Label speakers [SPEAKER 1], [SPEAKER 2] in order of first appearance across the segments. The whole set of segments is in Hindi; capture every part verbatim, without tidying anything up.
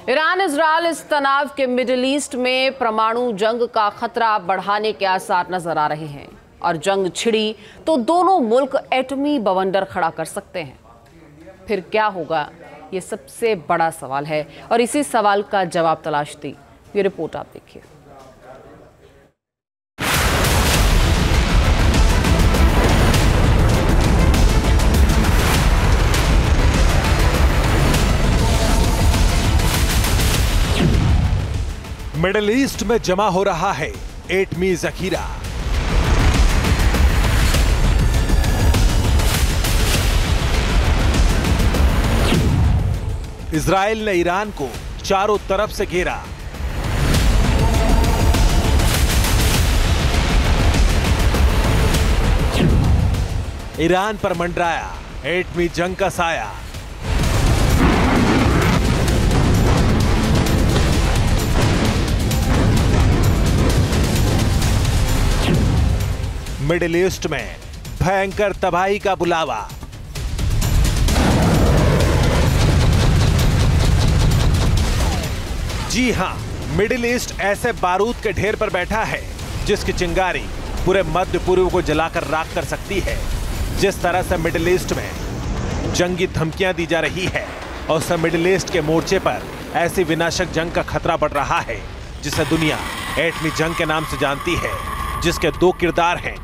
[SPEAKER 1] ईरान इजराइल इस तनाव के मिडिल ईस्ट में परमाणु जंग का खतरा बढ़ाने के आसार नजर आ रहे हैं और जंग छिड़ी तो दोनों मुल्क एटमी बवंडर खड़ा कर सकते हैं। फिर क्या होगा, ये सबसे बड़ा सवाल है और इसी सवाल का जवाब तलाशती ये रिपोर्ट आप देखिए।
[SPEAKER 2] मिडिल ईस्ट में जमा हो रहा है एटमी जखीरा। इजराइल ने ईरान को चारों तरफ से घेरा। ईरान पर मंडराया एटमी जंग का साया। मिडिल ईस्ट में भयंकर तबाही का बुलावा। जी हां, मिडिल ईस्ट ऐसे बारूद के ढेर पर बैठा है जिसकी चिंगारी पूरे मध्य पूर्व को जलाकर राख कर सकती है। जिस तरह से मिडिल ईस्ट में जंगी धमकियां दी जा रही है और सब मिडिल ईस्ट के मोर्चे पर ऐसी विनाशक जंग का खतरा बढ़ रहा है जिसे दुनिया एटमी जंग के नाम से जानती है, जिसके दो किरदार हैं।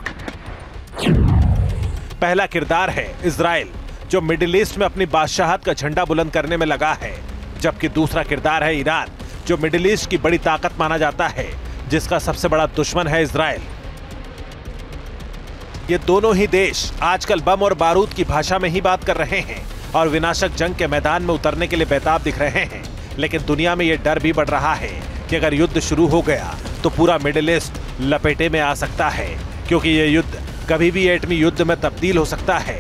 [SPEAKER 2] पहला किरदार है इजराइल, जो मिडिल ईस्ट में अपनी बादशाहत का झंडा बुलंद करने में लगा है, जबकि दूसरा किरदार है ईरान, जो मिडिल ईस्ट की बड़ी ताकत माना जाता है, जिसका सबसे बड़ा दुश्मन है इजराइल। ये दोनों ही देश आजकल बम और बारूद की भाषा में ही बात कर रहे हैं और विनाशक जंग के मैदान में उतरने के लिए बेताब दिख रहे हैं। लेकिन दुनिया में यह डर भी बढ़ रहा है कि अगर युद्ध शुरू हो गया तो पूरा मिडिल ईस्ट लपेटे में आ सकता है, क्योंकि यह युद्ध कभी भी एटमी युद्ध में तब्दील हो सकता है।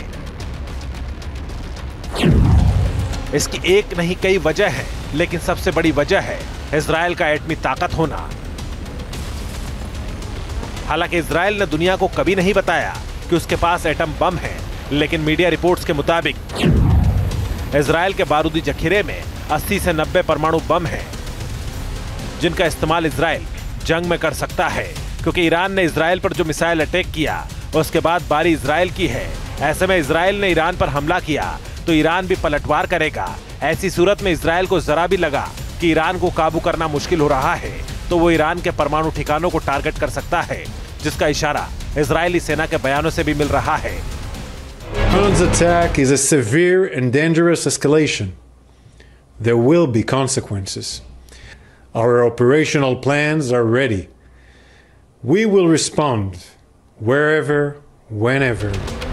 [SPEAKER 2] इसकी एक नहीं कई वजह है, लेकिन सबसे बड़ी वजह है इजराइल का एटमी ताकत होना। हालांकि इजराइल ने दुनिया को कभी नहीं बताया कि उसके पास एटम बम है, लेकिन मीडिया रिपोर्ट्स के मुताबिक इजराइल के बारूदी जखीरे में अस्सी से नब्बे परमाणु बम हैं, जिनका इस्तेमाल इजराइल जंग में कर सकता है। क्योंकि ईरान ने इजराइल पर जो मिसाइल अटैक किया उसके बाद बारी इजराइल की है। ऐसे में इजराइल ने ईरान पर हमला किया तो ईरान भी पलटवार करेगा। ऐसी सूरत में इजराइल को जरा भी लगा कि ईरान को काबू करना मुश्किल हो रहा है तो वो ईरान के परमाणु ठिकानों को टारगेट कर सकता है, जिसका इशारा इजरायली सेना के बयानों से भी मिल रहा है।
[SPEAKER 3] Iran's attack is a severe and dangerous escalation. There will be consequences. Our operational plans are ready. We will respond wherever, whenever.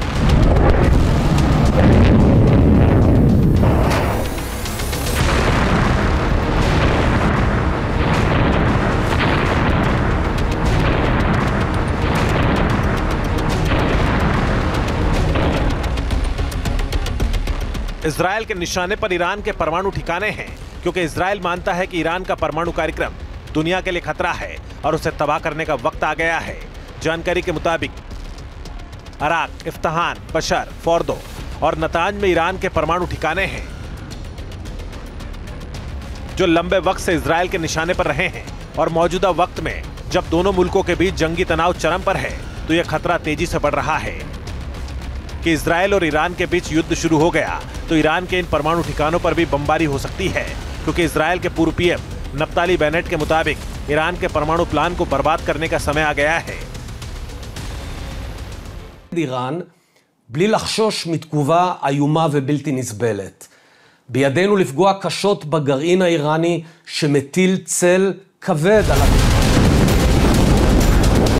[SPEAKER 2] Israel के निशाने पर ईरान के परमाणु ठिकाने हैं, क्योंकि इजराइल मानता है कि ईरान का परमाणु कार्यक्रम दुनिया के लिए खतरा है और उसे तबाह करने का वक्त आ गया है। जानकारी के मुताबिक अराक, इफ्तहान, बशर, फोर्दो और नतांज में ईरान के परमाणु ठिकाने हैं, जो लंबे वक्त से इजराइल के निशाने पर रहे हैं। और मौजूदा वक्त में जब दोनों मुल्कों के बीच जंगी तनाव चरम पर है तो यह खतरा तेजी से बढ़ रहा है कि इजराइल और ईरान के बीच युद्ध शुरू हो गया तो ईरान के इन परमाणु ठिकानों पर भी बमबारी हो सकती है। क्योंकि इजराइल के पूर्व पीएम नफ्ताली बेनेट के मुताबिक ईरान के परमाणु प्लान को बर्बाद करने का समय आ गया है।
[SPEAKER 4] איראן בלי לחשוש מתגובה איומה ובלתי נסבלת. בידינו לפגוע קשות בגרעין האיראני שמטיל צל כבד על